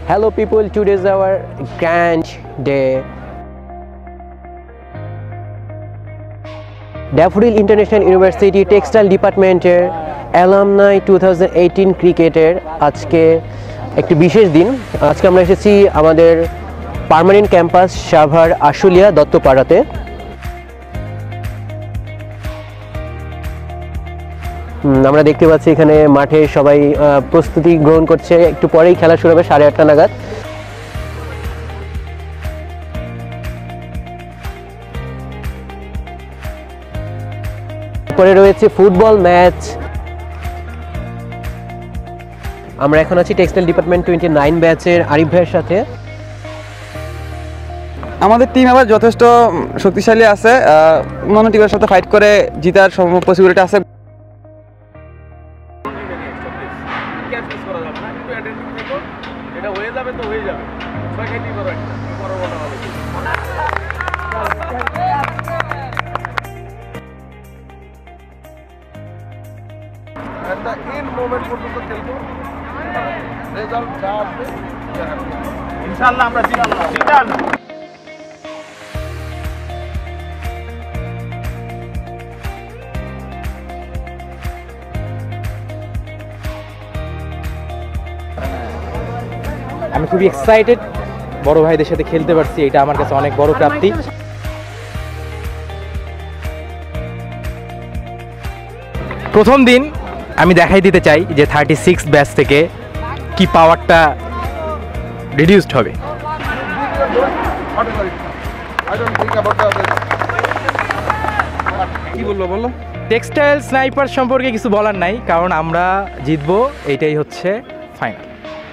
Hello people, today is our grand day. Daffodil International University textile ডিপার্টমেন্টের alumni 2018 ক্রিকেটের আজকে একটি বিশেষ দিন। আজকে আমরা এসেছি আমাদের পার্মানেন্ট ক্যাম্পাস সাভার আশুলিয়া দত্তপাড়াতে। আমরা দেখতে পাচ্ছি এখানে মাঠে সবাই প্রস্তুতি গ্রহণ করছে, একটু পরেই খেলা শুরু হবে 8:30 নাগাদ। পরে রয়েছে ফুটবল ম্যাচ। আমরা এখন আছি টেক্সটাইল ডিপার্টমেন্ট 29 ব্যাচের আরিফ ভাইয়ের সাথে। আমাদের টিম আবার যথেষ্ট শক্তিশালী আছে, অন্যান্য টিমের সাথে ফাইট করে জিতার সম্ভব পসিবিলিটি আছে। ইনশাআল্লাহ আমরা জিতবো। আমি খুবই এক্সাইটেড, বড় ভাইদের সাথে খেলতে পারছি, এটা আমার কাছে অনেক বড় প্রাপ্তি। প্রথম দিন আমি দেখাই দিতে চাই যে 36 ব্যাচ থেকে কি পাওয়ারটা রিডিউসড হবে। কি বললো টেক্সটাইল স্নাইপার সম্পর্কে কিছু বলার নাই, কারণ আমরা জিতবো, এইটাই হচ্ছে ফাইনাল।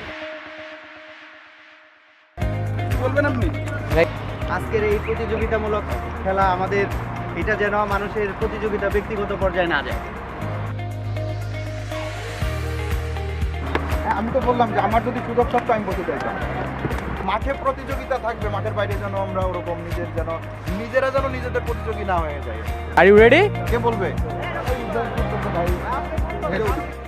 বলবেন আপনি? আজকের এই প্রতিযোগিতামূলক খেলা আমাদের এটা যেন মানুষের প্রতিযোগিতা ব্যক্তিগত পর্যায়ে না যায়। আমি তো বললাম যে আমার যদি সুযোগ থাকতো আমি বলতে চাইতাম মাঠে প্রতিযোগিতা থাকবে, মাঠের বাইরে যেন আমরা ওরকম নিজেরা যেন নিজেদের প্রতিযোগী না হয়ে যায়। Are you ready? কে বলবে?